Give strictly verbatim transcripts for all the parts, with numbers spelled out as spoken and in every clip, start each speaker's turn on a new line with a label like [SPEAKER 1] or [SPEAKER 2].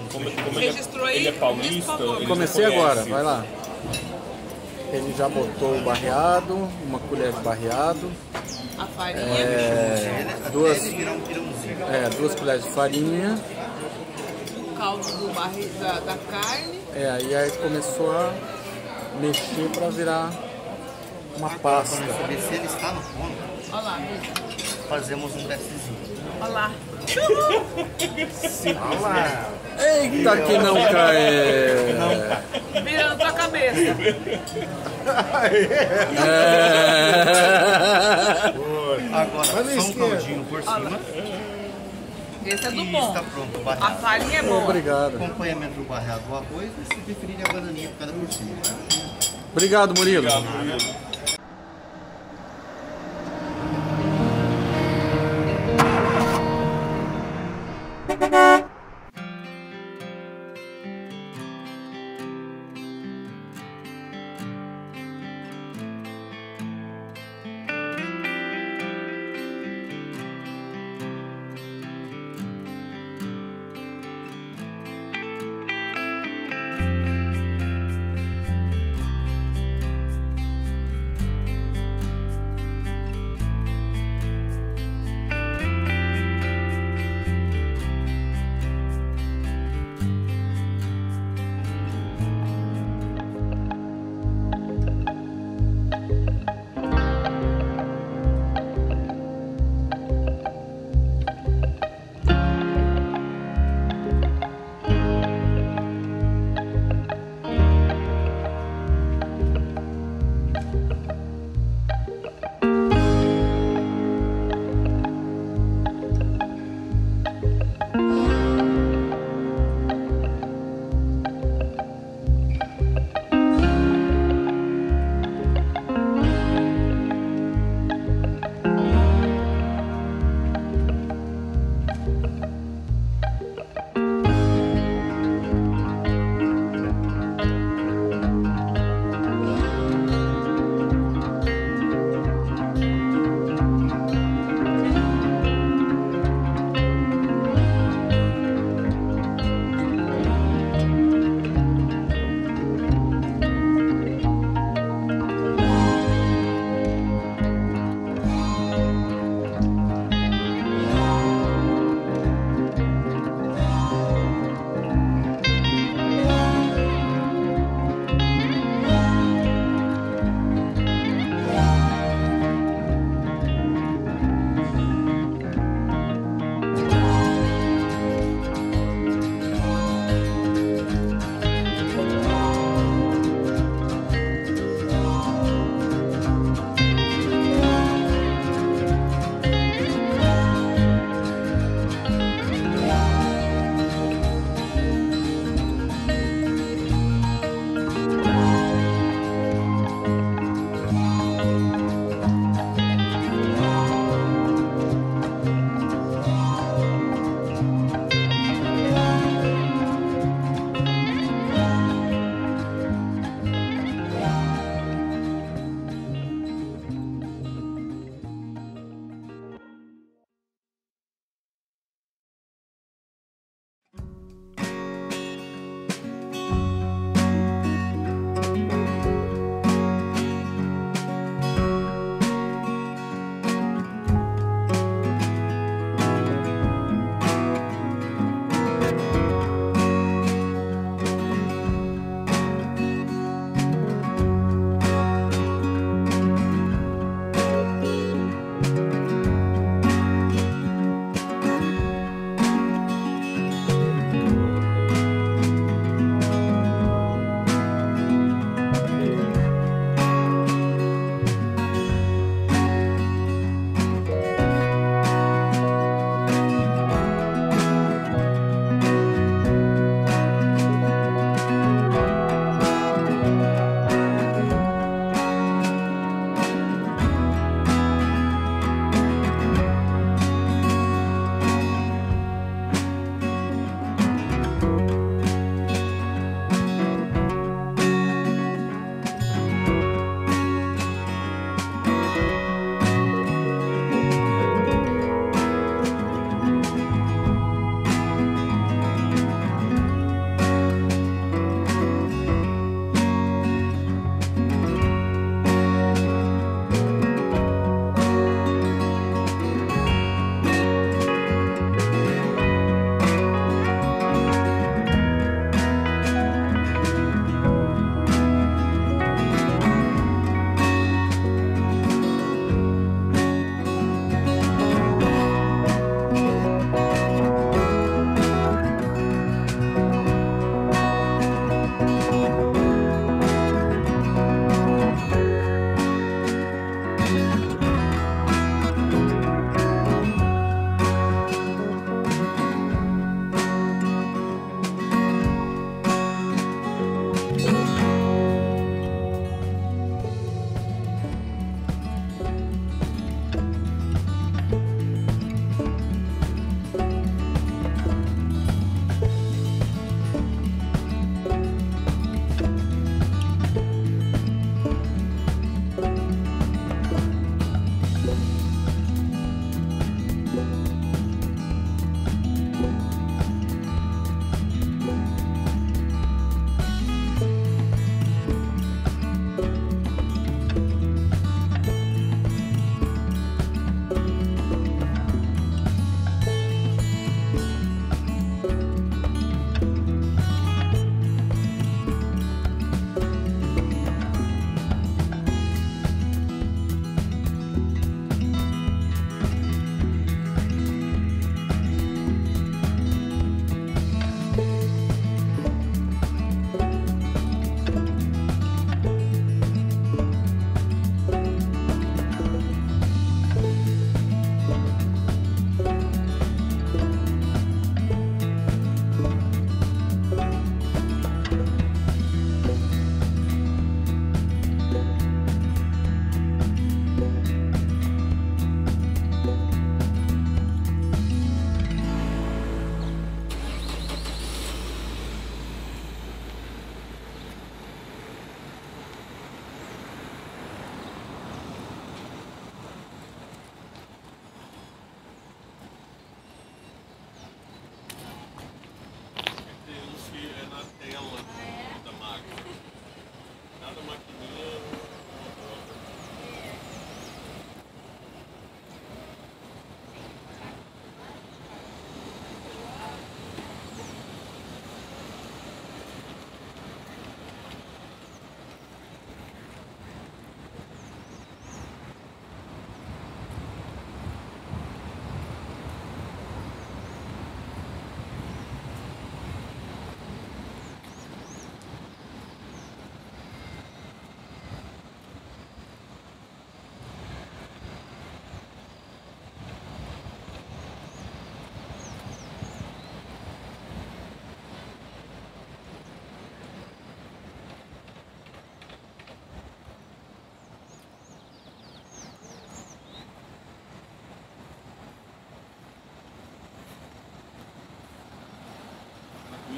[SPEAKER 1] Como, como
[SPEAKER 2] Registrou
[SPEAKER 1] ele, ele é paulista? Ele
[SPEAKER 3] Comecei agora, vai lá. Ele já botou o barreado, uma colher de barreado.
[SPEAKER 2] A farinha.
[SPEAKER 3] É, duas, é, duas colheres de farinha.
[SPEAKER 2] O caldo do barri, da, da carne.
[SPEAKER 3] É, e aí começou a mexer para virar uma pasta.
[SPEAKER 4] Saber se ele está no forno.
[SPEAKER 2] Olha lá,
[SPEAKER 4] Fazemos um testezinho.
[SPEAKER 2] olha lá.
[SPEAKER 4] Olha lá.
[SPEAKER 3] Eita, que não cai!
[SPEAKER 2] Virando tua cabeça.
[SPEAKER 3] É.
[SPEAKER 4] Agora, só um caldinho por cima.
[SPEAKER 2] Esse é do
[SPEAKER 4] E
[SPEAKER 2] bom.
[SPEAKER 4] está pronto o
[SPEAKER 2] A
[SPEAKER 4] barreado.
[SPEAKER 2] farinha é boa.
[SPEAKER 3] Obrigado.
[SPEAKER 4] Acompanhamento do barreado do arroz e se preferir a bananinha picada por cima.
[SPEAKER 3] Obrigado, Murilo.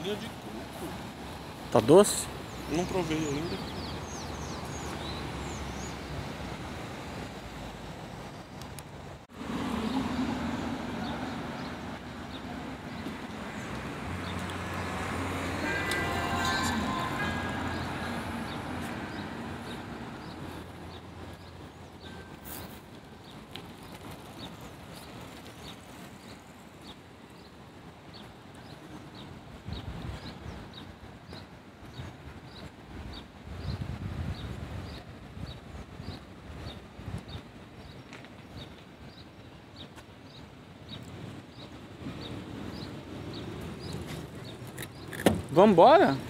[SPEAKER 1] Água de coco.
[SPEAKER 3] Tá doce?
[SPEAKER 1] Não provei ainda.
[SPEAKER 3] Vambora?